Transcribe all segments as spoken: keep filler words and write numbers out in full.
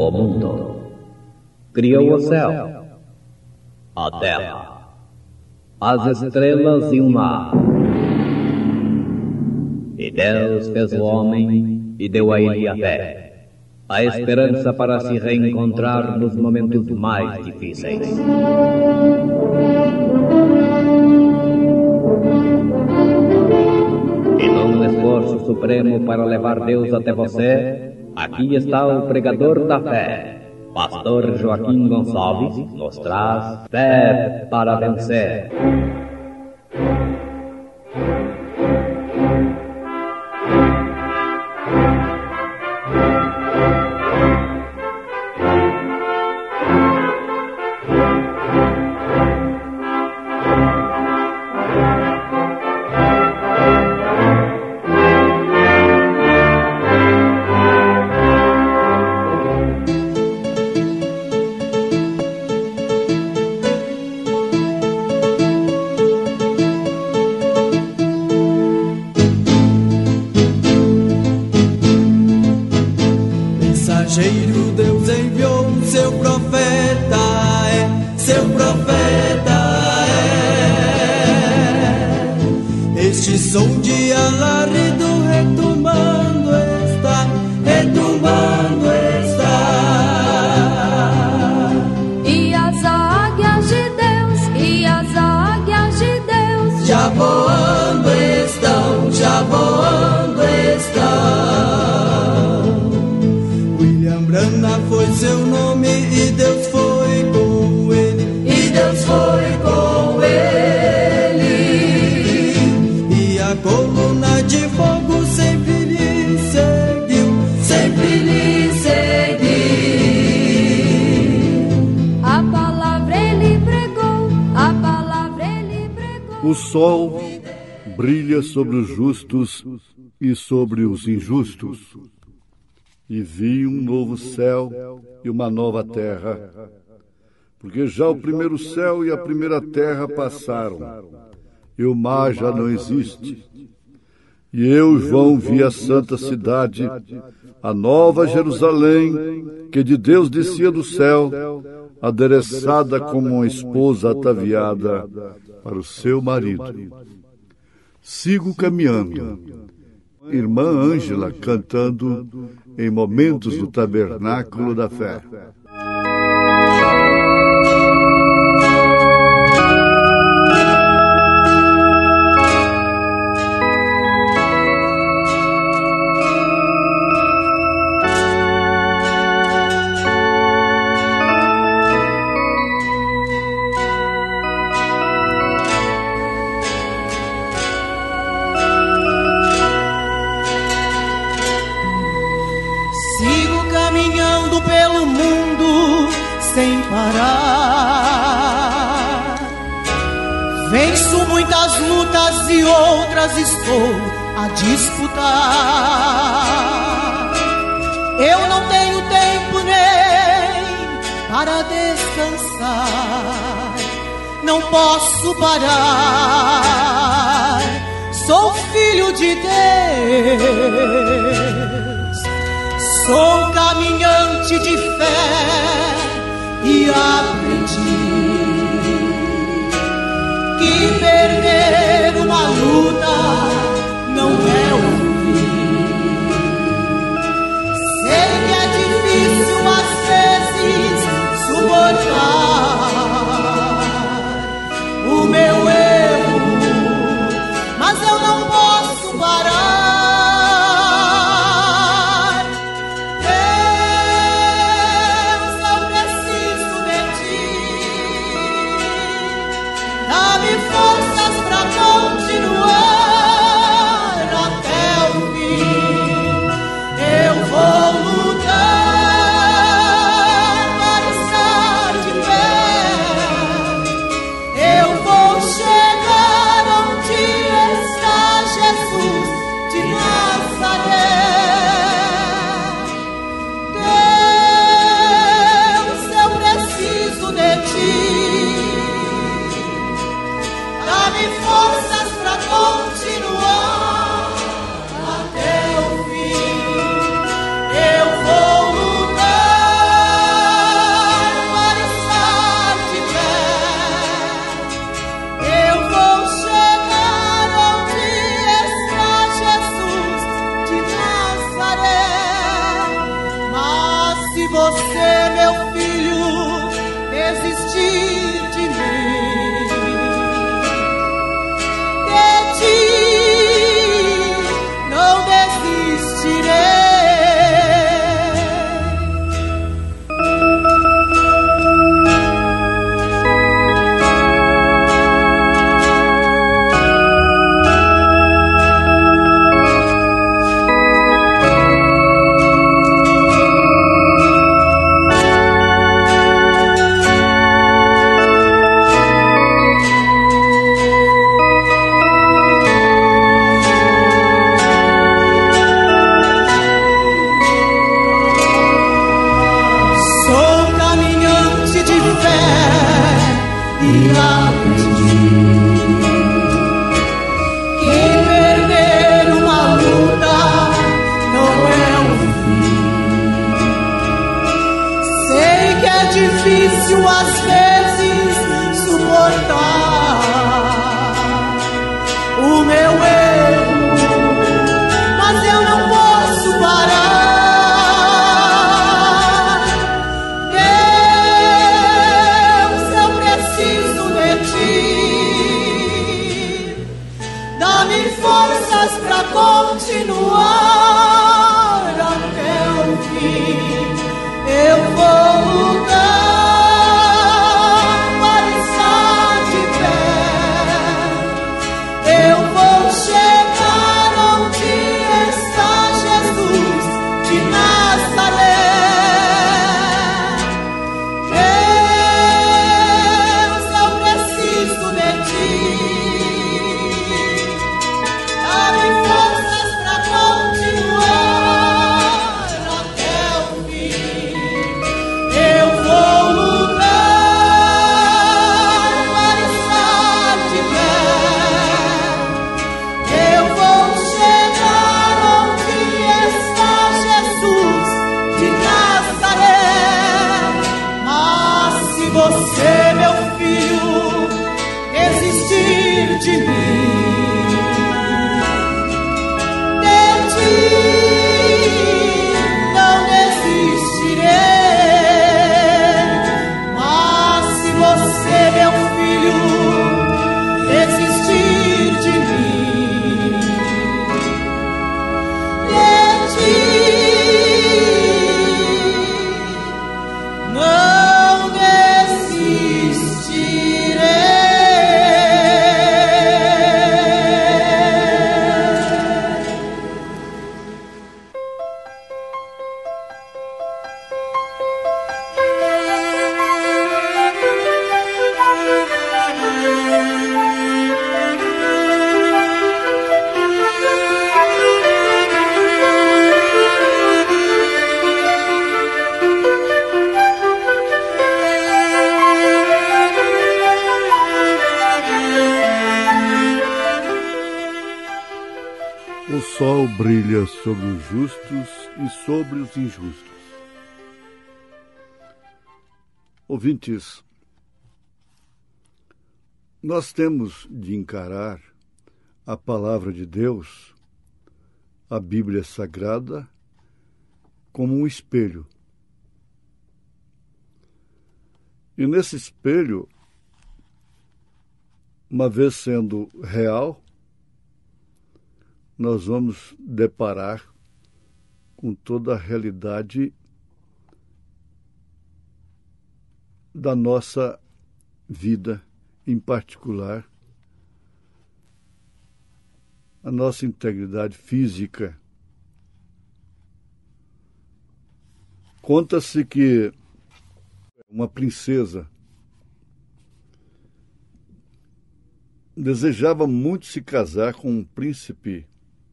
o mundo, criou o céu, a terra, as estrelas e o mar. E Deus fez o homem e deu a ele a fé, a esperança para se reencontrar nos momentos mais difíceis. E num esforço supremo para levar Deus até você, aqui está o pregador da fé. Pastor Joaquim Gonçalves nos traz fé para vencer. Deus enviou seu profeta, é, seu profeta é. Este som de alarido retumbando está, retumbando está. E as águias de Deus, e as águias de Deus já voando estão, já voando estão. Brana foi seu nome e Deus foi com ele, e Deus foi com ele. E a coluna de fogo sempre lhe seguiu, sempre lhe seguiu. A palavra ele pregou, a palavra ele pregou. O sol brilha sobre os justos e sobre os injustos. E vi um novo céu e uma nova terra, porque já o primeiro céu e a primeira terra passaram, e o mar já não existe. E eu, João, vi a santa cidade, a nova Jerusalém, que de Deus descia do céu, adereçada como uma esposa ataviada para o seu marido. Sigo caminhando. Irmã Ângela cantando em momentos do Tabernáculo da Fé. Sem parar, venço muitas lutas e outras estou a disputar. Eu não tenho tempo nem para descansar, não posso parar. Sou filho de Deus, sou caminhante de fé. E aprendi que perder uma luta não é o fim. Sei que é difícil às vezes suportar o meu erro, mas eu não posso parar. fácil às vezes suportar o meu erro, mas eu não posso parar. Deus, eu preciso de ti, dá-me forças pra continuar até o fim. Eu vou lutar para estar de pé. Eu vou chegar onde está Jesus de Nazaré. Deus, eu preciso de ti. Dá-me forças para continuar até o fim. Eu vou lutar para estar de pé. Eu vou chegar onde está Jesus de Nazaré. Mas se você, meu filho, desistir de mim, de ti não desistirei. Mas se você, meu filho, desistir de mim, de ti não desistirei. O sol brilha sobre os justos e sobre os injustos. Ouvintes, nós temos de encarar a palavra de Deus, a Bíblia Sagrada, como um espelho. E nesse espelho, uma vez sendo real, nós vamos deparar com toda a realidade da nossa vida, em particular, a nossa integridade física. Conta-se que uma princesa desejava muito se casar com um príncipe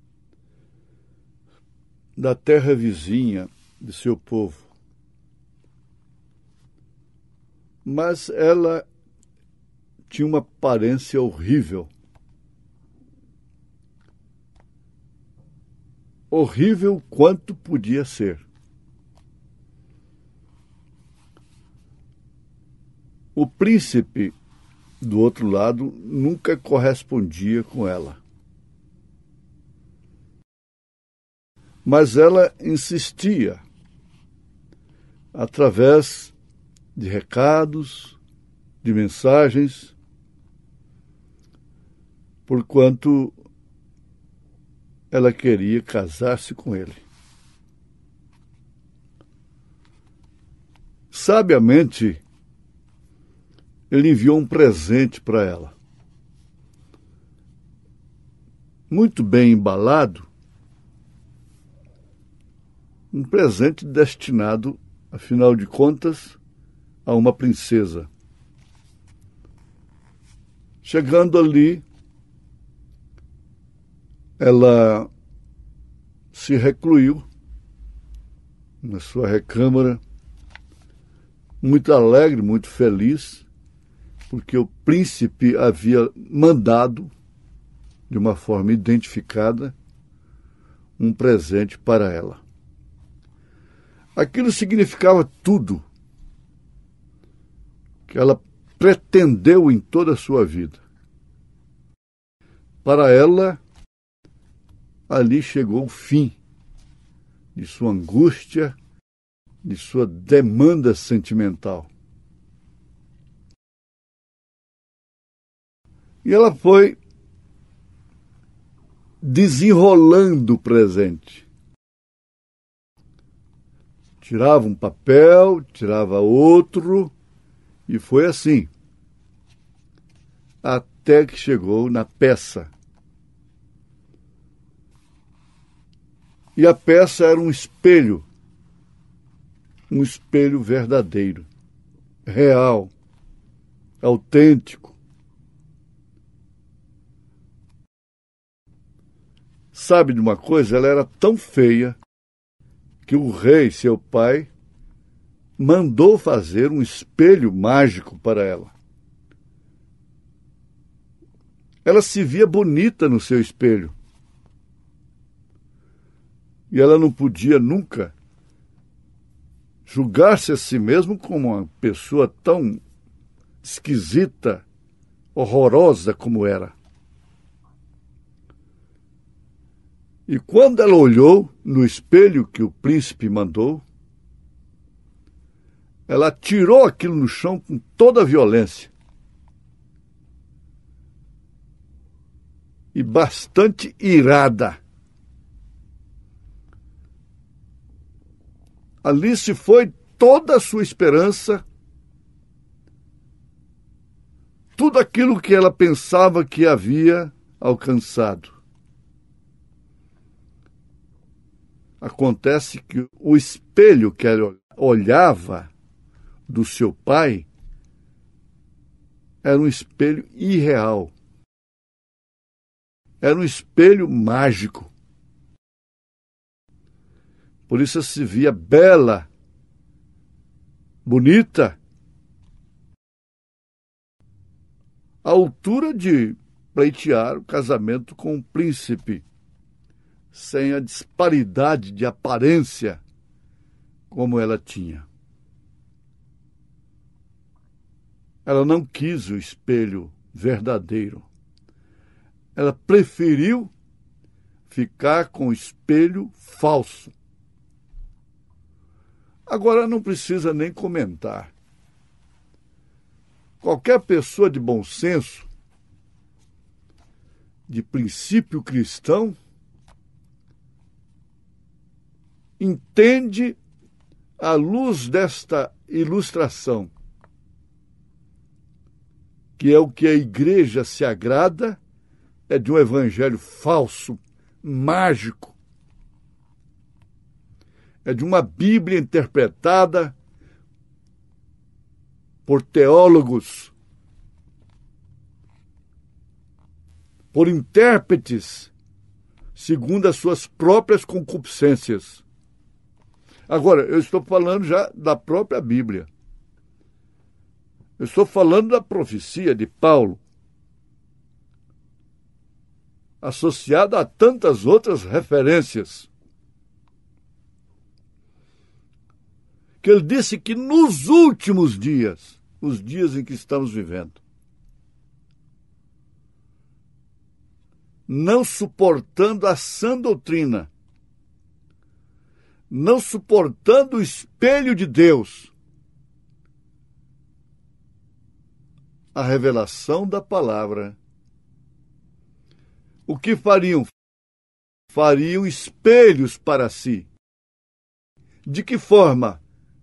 da terra vizinha de seu povo. Mas ela tinha uma aparência horrível. Horrível quanto podia ser. O príncipe, do outro lado, nunca correspondia com ela. Mas ela insistia, através de recados, de mensagens, porquanto ela queria casar-se com ele. Sabiamente, ele enviou um presente para ela. Muito bem embalado, um presente destinado, afinal de contas, a uma princesa. Chegando ali, ela se recluiu na sua recâmara, muito alegre, muito feliz, porque o príncipe havia mandado, de uma forma identificada, um presente para ela. Aquilo significava tudo que ela pretendeu em toda a sua vida. Para ela, ali chegou o fim de sua angústia, de sua demanda sentimental. E ela foi desenrolando o presente. Tirava um papel, tirava outro, e foi assim, até que chegou na peça. E a peça era um espelho, um espelho verdadeiro, real, autêntico. Sabe de uma coisa? Ela era tão feia que o rei, seu pai, mandou fazer um espelho mágico para ela. Ela se via bonita no seu espelho. E ela não podia nunca julgar-se a si mesma como uma pessoa tão esquisita, horrorosa como era. E quando ela olhou no espelho que o príncipe mandou, ela tirou aquilo no chão com toda a violência. E bastante irada. Ali se foi toda a sua esperança, tudo aquilo que ela pensava que havia alcançado. Acontece que o espelho que ela olhava do seu pai era um espelho irreal. Era um espelho mágico. Por isso se via bela, bonita, à altura de pleitear o casamento com um príncipe, sem a disparidade de aparência como ela tinha. Ela não quis o espelho verdadeiro. Ela preferiu ficar com o espelho falso. Agora não precisa nem comentar. Qualquer pessoa de bom senso, de princípio cristão, entende, à luz desta ilustração, que é o que a igreja se agrada, é de um evangelho falso, mágico, é de uma Bíblia interpretada por teólogos, por intérpretes, segundo as suas próprias concupiscências. Agora, eu estou falando já da própria Bíblia. Eu estou falando da profecia de Paulo, associada a tantas outras referências. Que ele disse que nos últimos dias, os dias em que estamos vivendo, não suportando a sã doutrina, não suportando o espelho de Deus, a revelação da palavra, o que fariam? Fariam espelhos para si. De que forma?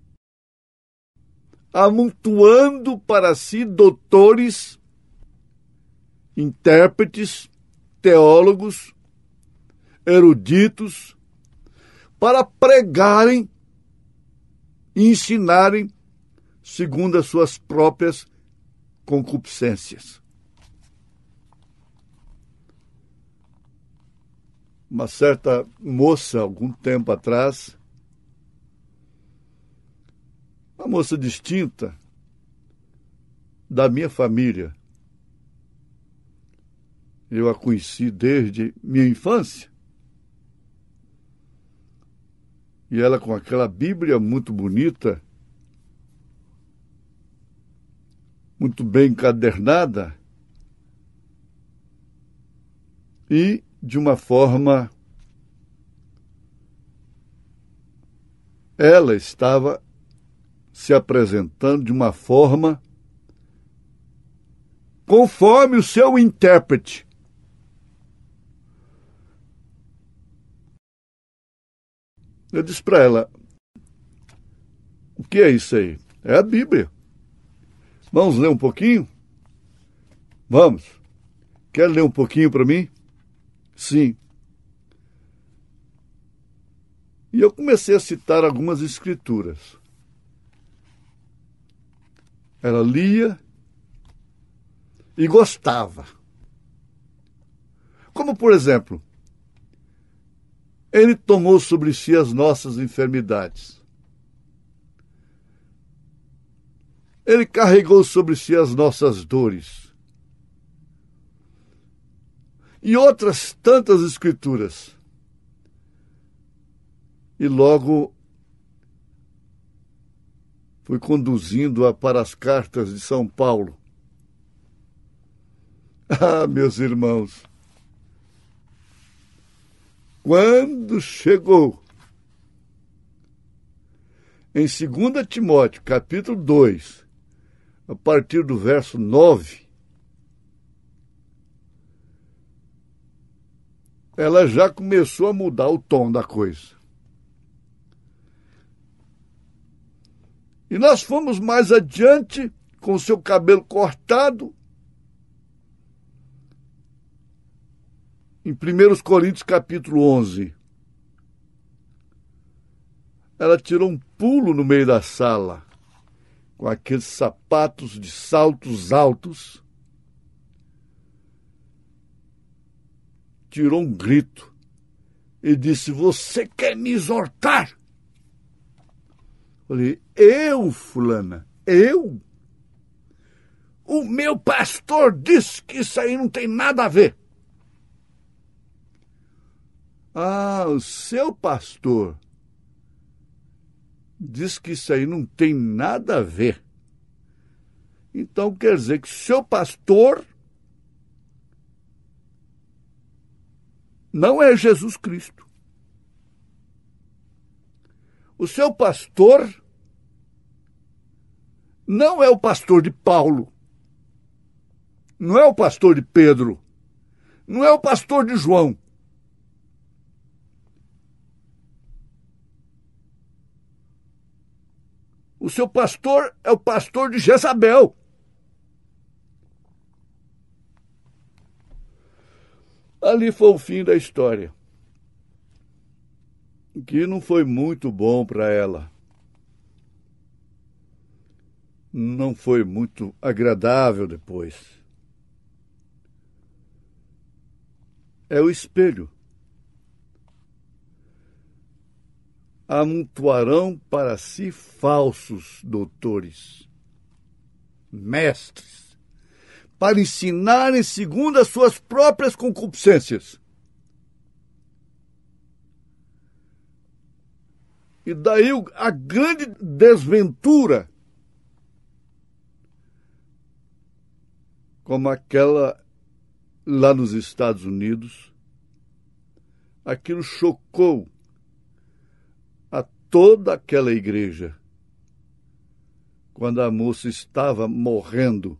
Amontoando para si doutores, intérpretes, teólogos, eruditos, para pregarem e ensinarem segundo as suas próprias concupiscências. Uma certa moça, algum tempo atrás, uma moça distinta da minha família. Eu a conheci desde minha infância. E ela com aquela Bíblia muito bonita, muito bem encadernada e de uma forma ela estava se apresentando de uma forma conforme o seu intérprete. Eu disse para ela, o que é isso aí? É a Bíblia. Vamos ler um pouquinho? Vamos. Quer ler um pouquinho para mim? Sim. E eu comecei a citar algumas escrituras. Ela lia e gostava. Como, por exemplo, ele tomou sobre si as nossas enfermidades. Ele carregou sobre si as nossas dores. E outras tantas escrituras. E logo fui conduzindo-a para as cartas de São Paulo. Ah, meus irmãos, quando chegou em dois Timóteo, capítulo dois, a partir do verso nove, ela já começou a mudar o tom da coisa. E nós fomos mais adiante, com o seu cabelo cortado, em primeira Coríntios, capítulo onze. Ela tirou um pulo no meio da sala, com aqueles sapatos de saltos altos, tirou um grito e disse, você quer me exortar? Falei, eu, fulana, eu? O meu pastor disse que isso aí não tem nada a ver. Ah, o seu pastor diz que isso aí não tem nada a ver. Então quer dizer que seu pastor não é Jesus Cristo. O seu pastor não é o pastor de Paulo, não é o pastor de Pedro, não é o pastor de João. O seu pastor é o pastor de Jezabel. Ali foi o fim da história, que não foi muito bom para ela. Não foi muito agradável depois. É o espelho. Amontoarão para si falsos doutores, mestres, para ensinarem segundo as suas próprias concupiscências. E daí a grande desventura, como aquela lá nos Estados Unidos, aquilo chocou a toda aquela igreja, quando a moça estava morrendo,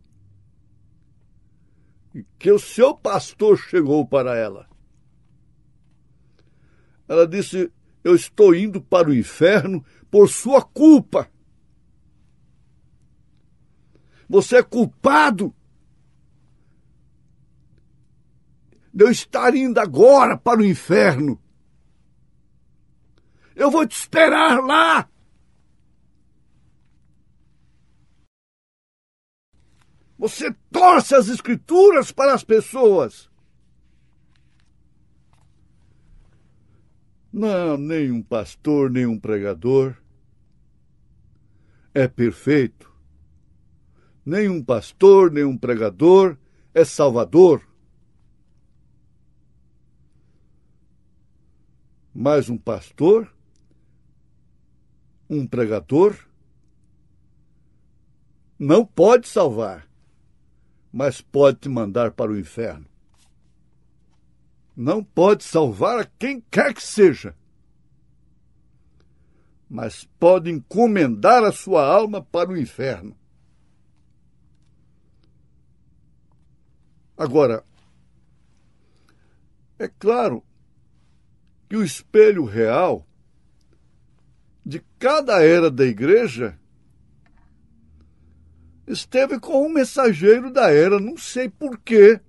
e que o seu pastor chegou para ela. Ela disse, eu estou indo para o inferno por sua culpa. Você é culpado de eu estar indo agora para o inferno. Eu vou te esperar lá. Você torce as escrituras para as pessoas. Não, nenhum pastor, nenhum pregador é perfeito. Nenhum pastor, nenhum pregador é salvador. Mas um pastor, um pregador, não pode salvar. mas pode te mandar para o inferno. Não pode salvar a quem quer que seja, mas pode encomendar a sua alma para o inferno. Agora, é claro que o espelho real de cada era da igreja esteve com um mensageiro da era. Não sei por quê.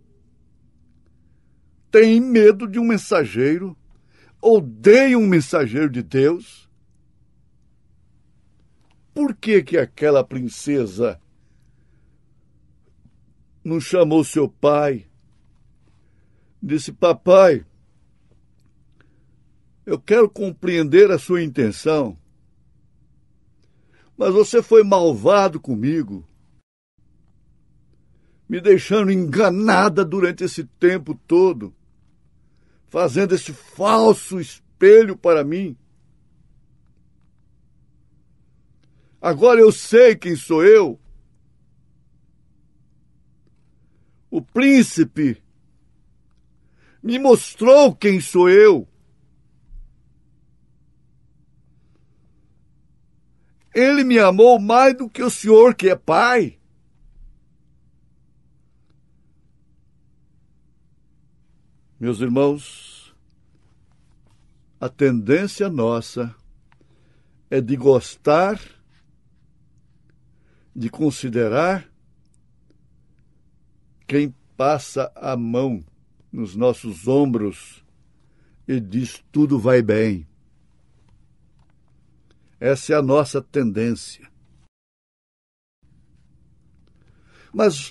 Tem medo de um mensageiro, odeia um mensageiro de Deus. Por que que aquela princesa não chamou seu pai? Disse: papai, eu quero compreender a sua intenção, mas você foi malvado comigo, me deixando enganada durante esse tempo todo, fazendo esse falso espelho para mim. Agora eu sei quem sou eu. O príncipe me mostrou quem sou eu. Ele me amou mais do que o senhor, que é pai. Meus irmãos, a tendência nossa é de gostar, de considerar quem passa a mão nos nossos ombros e diz: tudo vai bem. Essa é a nossa tendência. Mas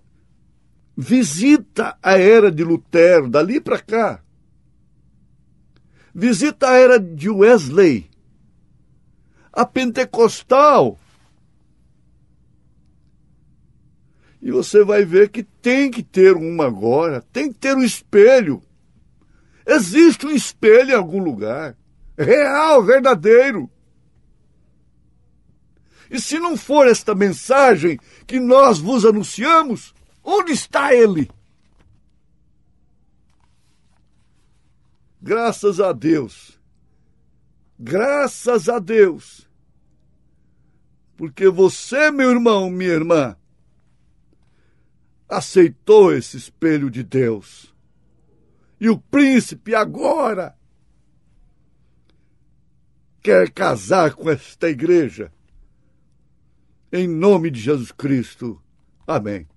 visita a era de Lutero, dali para cá. Visita a era de Wesley, a pentecostal. E você vai ver que tem que ter uma agora, tem que ter um espelho. Existe um espelho em algum lugar, real, verdadeiro. E se não for esta mensagem que nós vos anunciamos, onde está ele? Graças a Deus, graças a Deus, porque você, meu irmão, minha irmã, aceitou esse espelho de Deus. E o príncipe agora quer casar com esta igreja. Em nome de Jesus Cristo. Amém.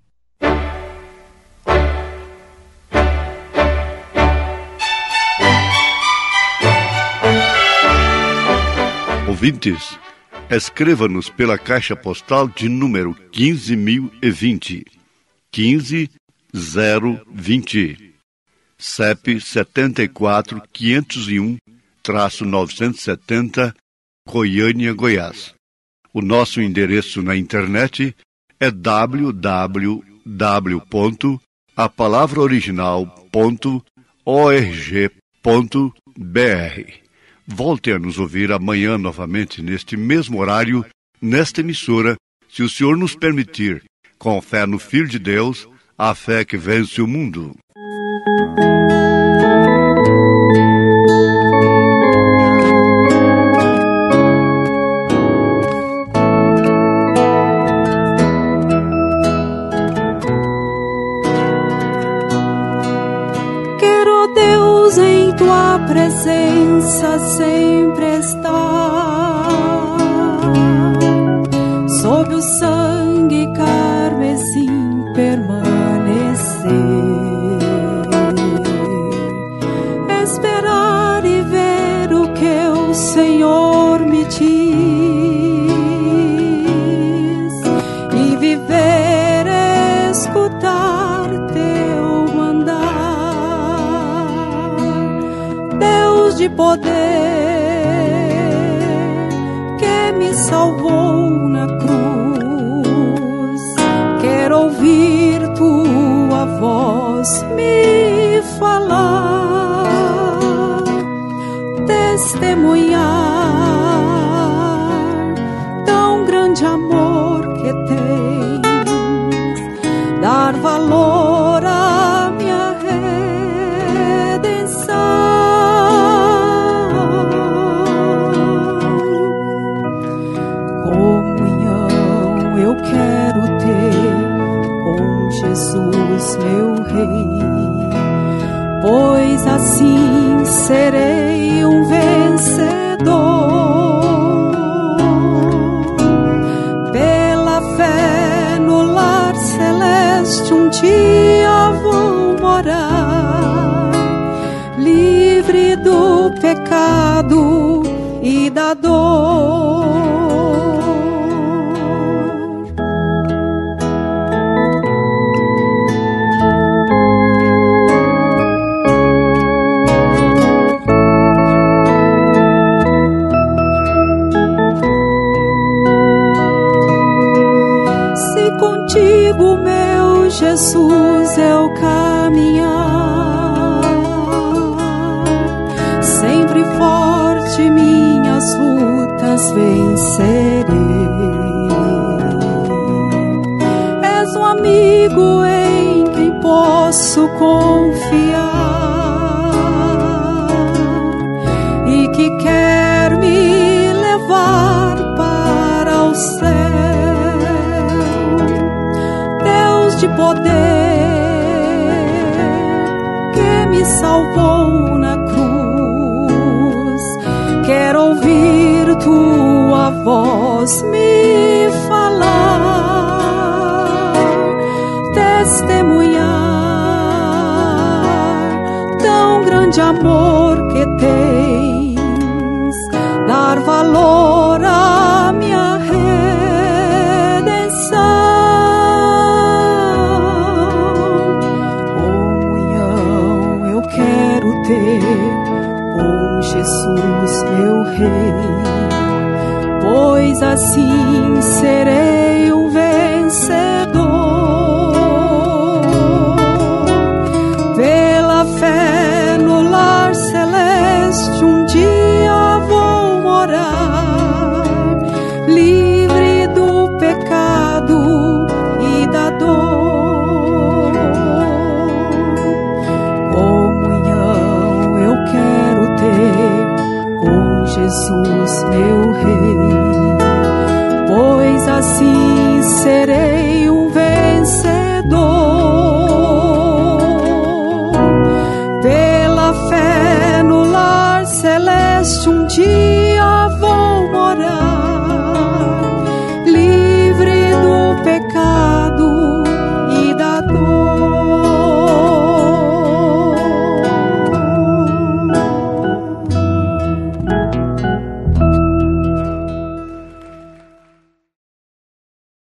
Ouvintes, escreva-nos pela caixa postal de número quinze mil e vinte, quinze zero vinte, C E P setenta e quatro, quinhentos e um, novecentos e setenta, Goiânia, Goiás. O nosso endereço na internet é w w w ponto a palavra original ponto org ponto b r. Volte a nos ouvir amanhã novamente neste mesmo horário, nesta emissora, se o Senhor nos permitir, com fé no Filho de Deus, a fé que vence o mundo. Tua presença sempre está, sob o sangue carmesim permanecer, esperar e ver o que o Senhor me diz e viver, escutar teu mandar. De poder que me salvou na cruz, quero ouvir tua voz me falar, testemunhar tão grande amor que tens, da pois assim serei um vencedor. Pela fé no lar celeste um dia vou morar, livre do pecado e da dor. Se contigo, meu Jesus, eu caminhar, sempre forte minhas lutas vencerei. És um amigo em quem posso confiar e que quer me levar para o céu. Deus de poder que me salvou na cruz, quero ouvir tua voz me falar, testemunhar tão grande amor que tens, dar valor à minha redenção. Comunhão eu quero ter com Jesus meu Rei, pois assim serei um vencedor. Pela fé no lar celeste um dia vou morar, livre do pecado e da dor. Comunhão eu quero ter com Jesus meu Rei, pois assim serei